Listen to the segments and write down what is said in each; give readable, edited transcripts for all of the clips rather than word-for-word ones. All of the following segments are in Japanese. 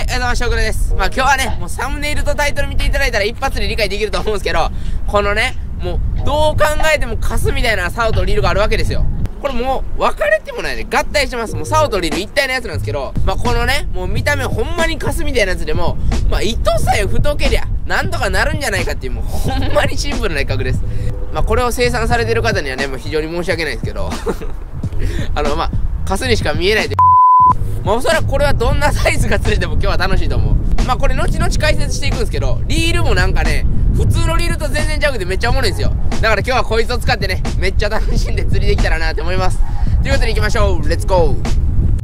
はい、ありがとうございました。小倉です。まあ今日はね、もうサムネイルとタイトル見ていただいたら一発で理解できると思うんですけど、このね、もうどう考えてもカスみたいなサオとリルがあるわけですよ。これもう分かれてもないね、合体してます。もうサオとリル一体のやつなんですけど、まあこのね、もう見た目ほんまにカスみたいなやつでも、まあ糸さえ太けりゃ、なんとかなるんじゃないかっていう、もうほんまにシンプルな一角です。まあこれを生産されてる方にはね、もう非常に申し訳ないですけど、まあ、カスにしか見えないで、まあおそらくこれはどんなサイズが釣れても今日は楽しいと思う。まあこれ後々解説していくんですけど、リールもなんかね、普通のリールと全然ちゃうくてめっちゃおもろいんですよ。だから今日はこいつを使ってね、めっちゃ楽しんで釣りできたらなって思います。ということで行きましょう。レッツゴー。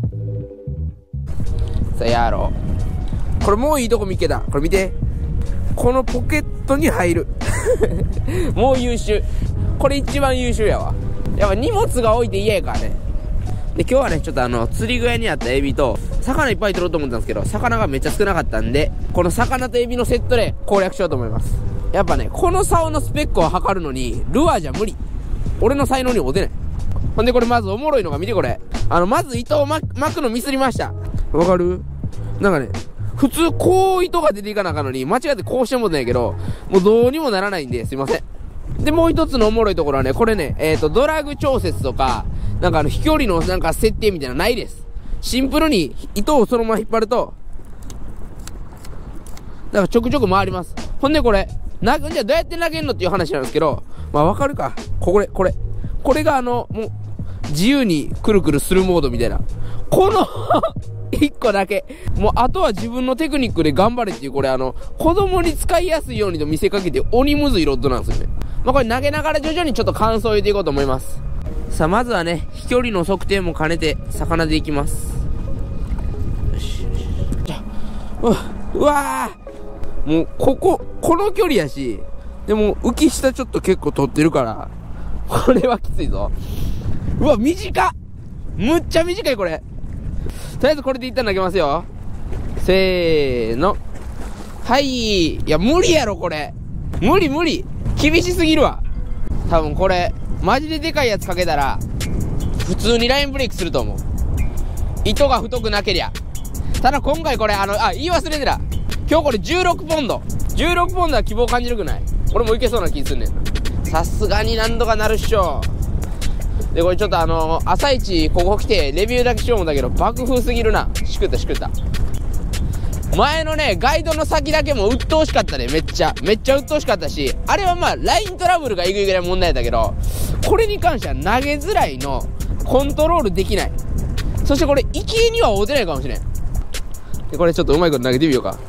さあやろう。これもういいとこ見っけた。これ見て。このポケットに入る。もう優秀。これ一番優秀やわ。やっぱ荷物が多いて嫌やからね。で、今日はね、ちょっと釣り具屋にあったエビと、魚いっぱい取ろうと思ったんですけど、魚がめっちゃ少なかったんで、この魚とエビのセットで攻略しようと思います。やっぱね、この竿のスペックを測るのに、ルアーじゃ無理。俺の才能に合うてない。ほんでこれまずおもろいのが見てこれ。まず糸を巻くのミスりました。わかる？なんかね、普通こう糸が出ていかなあかんのに、間違ってこうしてもんないけど、もうどうにもならないんで、すいません。で、もう一つのおもろいところはね、これね、ドラグ調節とか、なんか飛距離のなんか設定みたいなのないです。シンプルに糸をそのまま引っ張ると、なんかちょくちょく回ります。ほんでこれ、じゃあどうやって投げんのっていう話なんですけど、まあわかるか。これがもう、自由にくるくるするモードみたいな。この、一個だけ。もうあとは自分のテクニックで頑張れっていう、これ子供に使いやすいようにと見せかけて鬼むずいロッドなんですよね。まあこれ投げながら徐々にちょっと感想を言っていこうと思います。さあまずはね、飛距離の測定も兼ねて魚でいきます。よしよし。うわー、もうこの距離やし、でも浮き下ちょっと結構取ってるから、これはきついぞ。うわ、短っ、むっちゃ短いこれ。とりあえずこれで一旦投げますよ。せーの。はい。いや、無理やろ、これ。無理。厳しすぎるわ。多分これ、マジででかいやつかけたら、普通にラインブレイクすると思う。糸が太くなけりゃ。ただ今回これ、言い忘れてた。今日これ16ポンド。16ポンドは希望感じるくない？俺もいけそうな気すんねんな。さすがに何度かなるっしょ。で、これちょっと朝一ここ来てレビューだけしようもんだけど、爆風すぎるな。しくった。前のね、ガイドの先だけも鬱陶しかったね、めっちゃ鬱陶しかったし、あれはまあ、ライントラブルがえぐいぐらい問題だけど、これに関しては投げづらいの、コントロールできない。そしてこれ、生きには合うてないかもしれん。で、これちょっとうまいこと投げてみようか。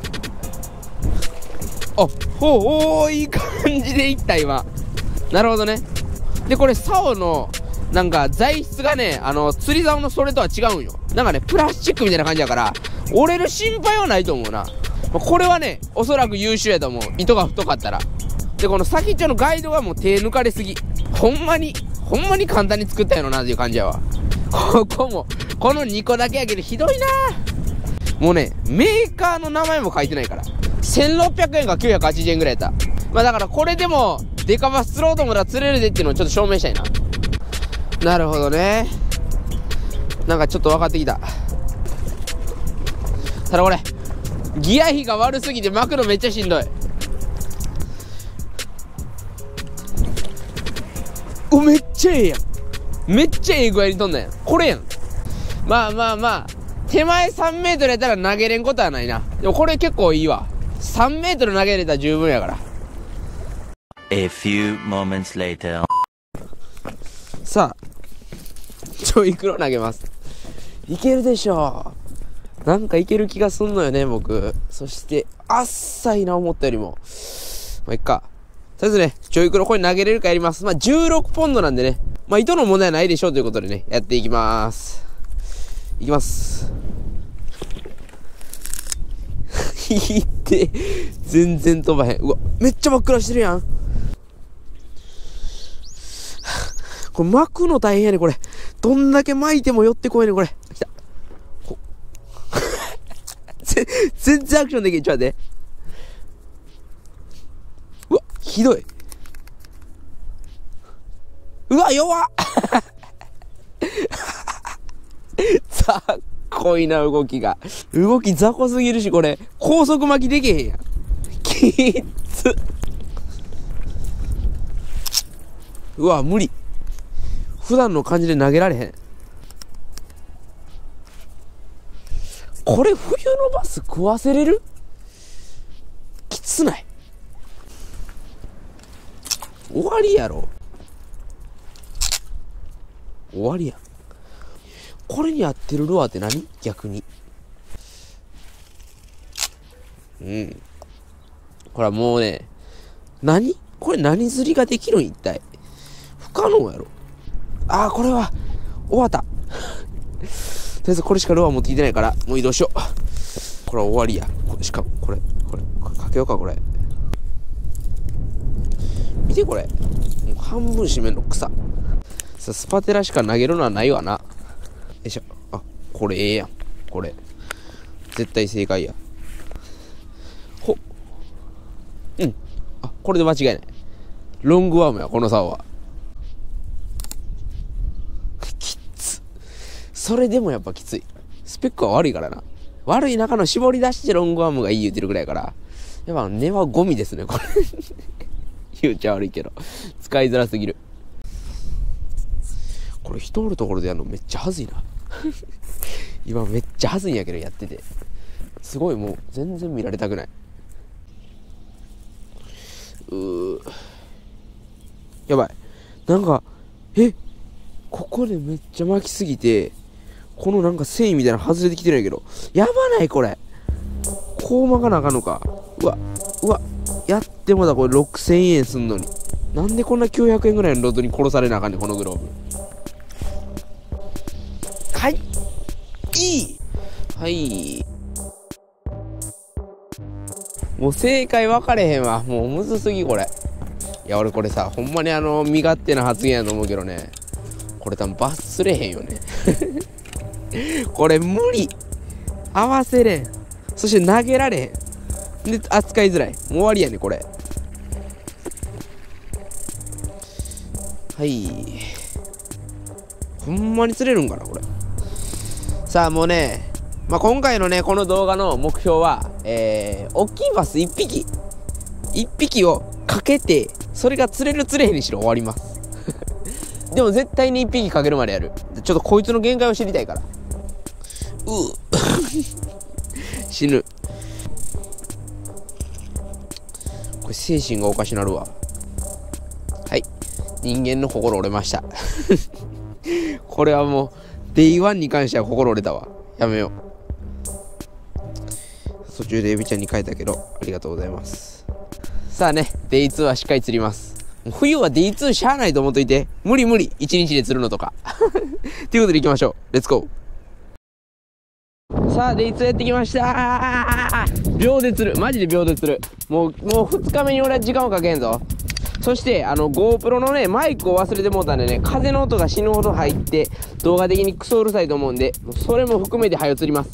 いい感じでいった今。なるほどね。で、これ、竿の、なんか、材質がね、釣り竿のそれとは違うんよ。なんかね、プラスチックみたいな感じだから、折れる心配はないと思うな。これはね、おそらく優秀やと思う。糸が太かったら。で、この先っちょのガイドがもう手抜かれすぎ。ほんまに簡単に作ったやろなっていう感じやわ。この2個だけやけどひどいな。もうね、メーカーの名前も書いてないから。1600円か980円ぐらいやった。まあだからこれでも、デカバス釣ろうと思ったら釣れるでっていうのをちょっと証明したいな。なるほどね。なんかちょっと分かってきた。ただこれ、ギア比が悪すぎて巻くのめっちゃしんどい。めっちゃええやん。めっちゃええ具合に飛んだやん。これやん。まあ。手前3メートルやったら投げれんことはないな。でもこれ結構いいわ。3メートル投げれたら十分やから。 A few moments later. さあ、ちょい黒投げます。いけるでしょ。なんかいける気がすんのよね、僕。そして、あっさいな、思ったよりも。まあ、いっか。とりあえずね、ちょい黒これ投げれるかやります。まあ、16ポンドなんでね。まあ、糸の問題はないでしょうということでね、やっていきます。いきます。いって全然飛ばへん。うわ、めっちゃ真っ暗してるやん。これ巻くの大変やね、これ。どんだけ巻いても寄ってこいね、これ。来た。全然アクションできん。ちょっと待って。うわ、ひどい。うわ、弱っ。雑魚。 こいな、動きが。動き雑魚すぎるし、これ、高速巻きできへんやん。きっつ。うわ、無理。普段の感じで投げられへん。これ、冬のバス食わせれる？きつない？終わりやろ。終わりやん。これに合ってるルアーって何？逆に。これはもうね、これ何釣りができるん？一体。不可能やろ。これは、終わった。とりあえずこれしかルアー持ってきてないから、もう移動しよう。これは終わりや。しかも、これ、かけようか、これ。見てこれ。もう半分締めんの草。さ、スパテラしか投げるのはないわな。よいしょ。これええやん。これ。絶対正解や。これで間違いない。ロングワームや、この竿は。きつ。それでもやっぱきつい。スペックは悪いからな。悪い中の絞り出してロングワームがいい言うてるぐらいやから。やっぱ根はゴミですね、これ。言うちゃ悪いけど。使いづらすぎる。これ人おるところでやるのめっちゃはずいな。今めっちゃはずいんやけどやってて。すごいもう全然見られたくない。やばい。なんか、ここでめっちゃ巻きすぎて、このなんか繊維みたいなの外れてきてるんやけど。やばないこれ。こう巻かなあかんのか。うわ。やってもだこれ6000円すんのに。なんでこんな900円ぐらいのロッドに殺されなあかんねん、このグローブ。はい。もう正解分かれへんわ。もうむずすぎこれ。いや俺これさ、ほんまに身勝手な発言やと思うけどね。これ多分罰すれへんよね。これ無理。合わせれん。そして投げられへん。で、扱いづらい。もう終わりやねこれ。はい。ほんまに釣れるんかなこれ。さあもうね、今回のねこの動画の目標は大きいバス1匹をかけて、それが釣れる釣れへんにしろ終わります。でも絶対に1匹かけるまでやる。ちょっとこいつの限界を知りたいから。死ぬ。これ精神がおかしなるわ。はい、人間の心折れました。これはもうデイ1に関しては心折れたわ。やめよう。途中でエビちゃんに書いたけどありがとうございます。さあね、デイ2はしっかり釣ります。冬はデイ2しゃあないと思っといて。無理1日で釣るのとか。ということで行きましょう。レッツゴー。さあデイ2やってきましたー。秒で釣る。マジで秒で釣る。もう2日目に俺は時間をかけんぞ。そしてGoPro のねマイクを忘れてもうたんでね、風の音が死ぬほど入って動画的にクソうるさいと思うんで、それも含めて早釣ります。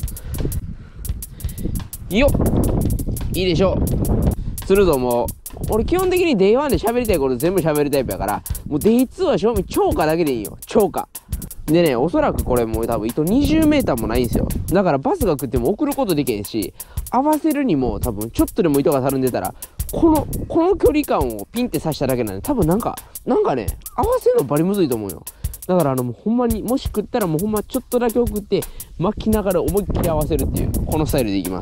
よっ、いいでしょう。釣るぞ。もう俺基本的にデイ1で喋りたいこと全部喋るタイプやから、もうデイ2は正味超過だけでいいよ。超過でね、おそらくこれもう多分糸 20m もないんですよ。だからバスが食っても送ることできへんし、合わせるにも多分ちょっとでも糸がたるんでたらこの距離感をピンって刺しただけなんで、多分なんかね、合わせるのバリむずいと思うよ。だからもうほんまにもし食ったらもうほんまちょっとだけ送って巻きながら思いっきり合わせるっていうこのスタイルでいきます。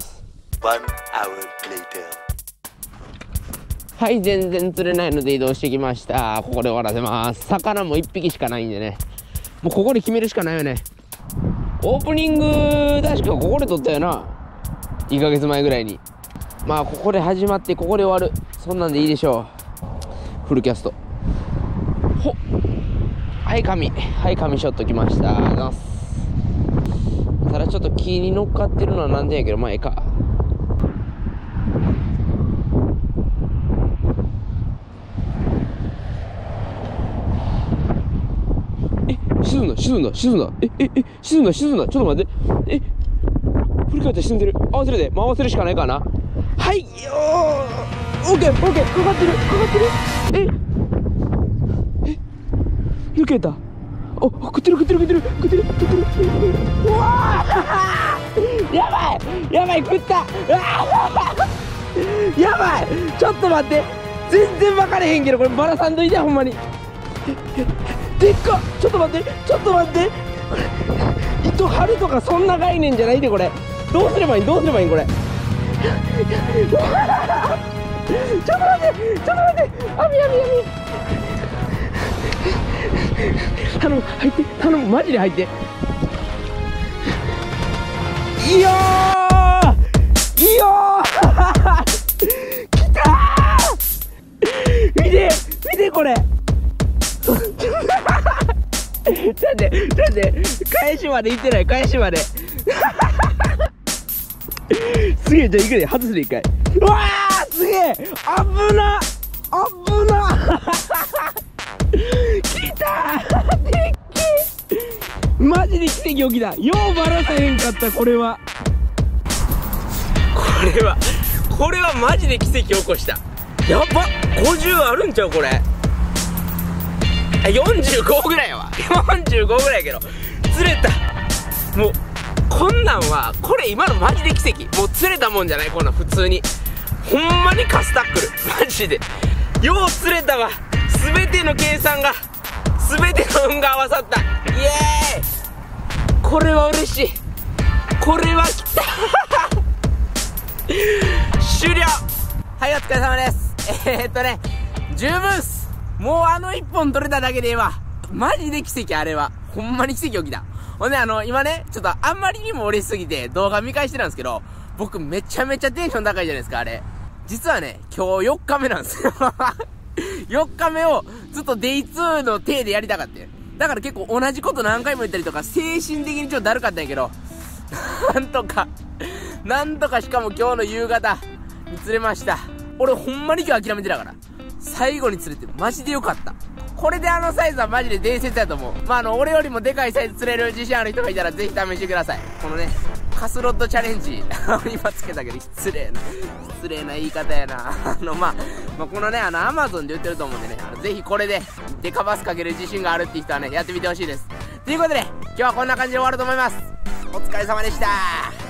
はい、全然釣れないので移動してきました。ここで終わらせます。魚も1匹しかないんでね、もうここで決めるしかないよね。オープニング確かここで撮ったよな、1ヶ月前ぐらいに。ここで始まってここで終わる、そんなんでいいでしょう。フルキャスト。はい神ショットきました。ただちょっと木に乗っかってるのはなんでやけど、ええか。沈んだ。沈んだ。ちょっと待って。振り返ったら沈んでる。合わせるで。合わせるしかないかな。はいよー。オッケー。かかってる。抜けた。 お、食ってる。うわーやばいやばい、食った。うわーやばい、ちょっと待って、全然分かれへんけど、これバラさんといて、ほんまに。でっか、ちょっと待って、これ糸張るとかそんな概念じゃないで、これ。どうすればいいこれ。ちょっと待って網。頼む、入って、マジで入って。いやー来たー見てこれちょっと待って、返しまで行ってない、すげえ、じゃあ行くで、外すで一回。うわーすげえ、危な来たー、でっけー、マジで奇跡起きた。ようバラさへんかった。これはマジで奇跡起こした。やばっ、50あるんちゃうこれ。45ぐらいやわ。45ぐらいやけど釣れた。もうこんなんは、これ今のマジで奇跡。もう釣れたもんじゃない、こんなん普通に。ほんまにカスタックル、マジでよう釣れたわ。全ての計算が、全ての運が合わさった。イエーイ、これは嬉しい。これはきた終了。はい、お疲れ様です。十分っす。もう1本取れただけでええわ。マジで奇跡。あれはほんまに奇跡起きた。ほんで今ね、ちょっとあんまりにも嬉しすぎて動画見返してたんですけど、僕めちゃめちゃテンション高いじゃないですか。あれ実はね、今日4日目なんですよ4日目をずっとデイ2の体でやりたかった。だから結構同じこと何回も言ったりとか、精神的にちょっとだるかったんやけどなんとかしかも今日の夕方に釣れました。俺ほんまに今日諦めてたから、最後に釣れてマジでよかった。これでサイズはマジで伝説やと思う。俺よりもでかいサイズ釣れる自信ある人がいたらぜひ試してください。このね、カスロッドチャレンジ今つけたけど失礼な言い方やなこのね、アマゾンで売ってると思うんでね、ぜひこれでデカバスかける自信があるって人はね、やってみてほしいです。ということで今日はこんな感じで終わると思います。お疲れ様でした。